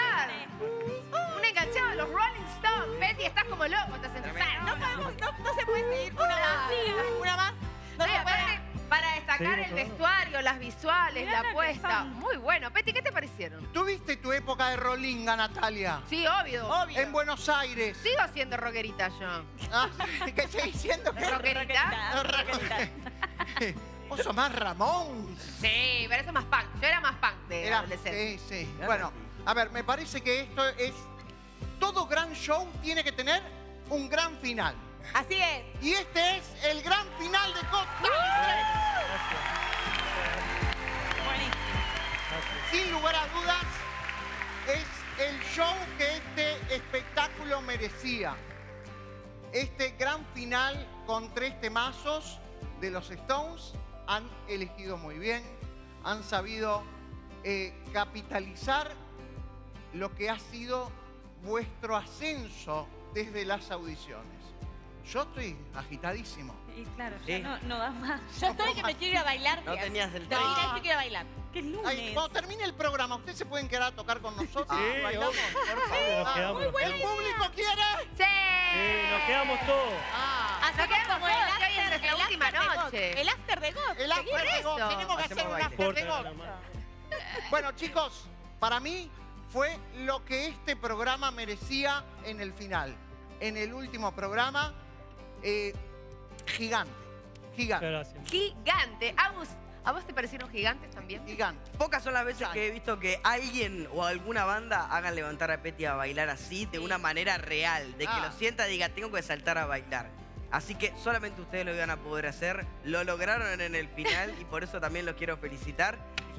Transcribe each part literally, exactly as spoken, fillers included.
verdad. Un enganchado de los Rolling Stones. Betty, estás como loco, estás enfermo. No, podemos, no, no se puede seguir una más. Una más. No, No, se aparte, puede. para destacar Sí, el claro. vestuario, las visuales, Mirá la la que apuesta. son. Muy bueno. Betty, ¿qué te parecieron? ¿Tuviste tu época de rolinga, Natalia? Sí, obvio. Obvio. En Buenos Aires. Sigo siendo rockerita yo. Ah, ¿qué seguís diciendo? ¿Rockerita? Rockerita. Vos sos más Ramón. Sí, pero eso es más punk. Yo era más punk de Era- adolescente. sí, sí. Bueno, a ver, me parece que esto es... Todo gran show tiene que tener un gran final. Así es. Y este es el gran final de Got Talent. Buenísimo. Sin lugar a dudas, es el show que este espectáculo merecía. Este gran final con tres temazos de los Stones han elegido muy bien, han sabido eh, capitalizar lo que ha sido vuestro ascenso desde las audiciones. Yo estoy agitadísimo. Y claro, Sí. ya no, no da más. Yo estoy que me quiero ir a bailar. No tenías el Te tren. diré que quiero ir a bailar. Que es lunes. Ay, cuando termine el programa, ¿ustedes se pueden quedar a tocar con nosotros? Sí, ¿Bailamos? obvio. Por Sí, favor. nos Ah, quedamos, nos ¿El quedamos. público quiere? ¡Sí! Sí, nos quedamos todos. Ah, Nos quedamos como todos, el que hoy es after- nuestra el última after de God. noche. El after de God. el after de God. eso? Tenemos que Hacemos hacer un baile. after de Importa, God. nada más. Bueno, chicos, para mí fue lo que este programa merecía en el final. En el último programa, eh, gigante, gigante, Muchas gracias. Gigante. Agus, ¿a vos te parecieron gigantes también? gigante. Pocas son las veces que he visto que alguien o alguna banda hagan levantar a Petty a bailar así, de una manera real, de que Ah. lo sienta y diga, tengo que saltar a bailar. Así que solamente ustedes lo iban a poder hacer, lo lograron en el final y por eso también los quiero felicitar.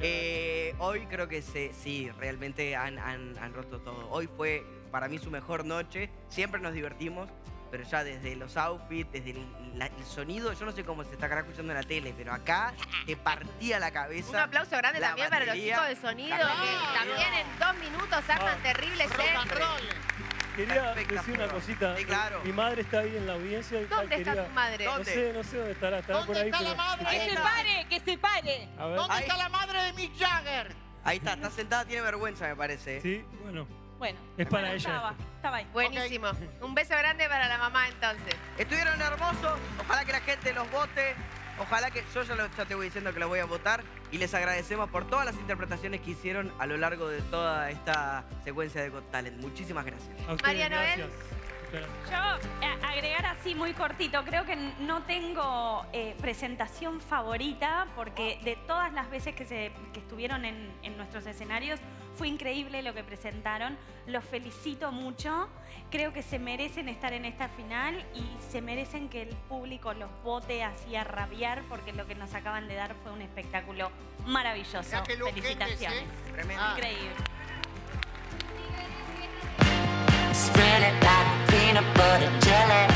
Eh, hoy creo que se, sí, realmente han, han- han roto todo. Hoy fue para mí su mejor noche, siempre nos divertimos, pero ya desde los outfits, desde el, la- el sonido, yo no sé cómo se está acá escuchando en la tele, pero acá te partía la cabeza. Un aplauso grande la también para los batería. chicos de sonido, Claro. que también en dos minutos arman Ah. terribles Rock and sets. roll. Quería Espectacular. decir una cosita. Sí, claro. Mi madre está ahí en la audiencia. Y ¿Dónde tal, está quería- tu madre? ¿Dónde? No sé, no sé dónde estará. Estará ¿Dónde por ahí. está la pero- madre? Que se está. pare, que se pare. A ver. ¿Dónde Ahí. está la madre de Mick Jagger? Ahí está, está sentada, tiene vergüenza, me parece. Sí, bueno. Bueno, Es para bueno, ella Estaba, esto. estaba ahí. Buenísimo. Un beso grande para la mamá entonces. Estuvieron hermosos, ojalá que la gente los vote, ojalá que yo ya, lo, ya te voy diciendo que los voy a votar y les agradecemos por todas las interpretaciones que hicieron a lo largo de toda esta secuencia de Got Talent. Muchísimas gracias. A ustedes, María Noel. gracias. Muchas gracias. Yo, eh, agregar así muy cortito, creo que n- no tengo eh, presentación favorita porque de todas las veces que, se, que estuvieron en, en nuestros escenarios fue increíble lo que presentaron. Los felicito mucho. Creo que se merecen estar en esta final y se merecen que el público los vote así a rabiar porque lo que nos acaban de dar fue un espectáculo maravilloso. Ya que lo Felicitaciones. ojete, Tremendo. Ah. Increíble. Spread it like peanut butter jelly.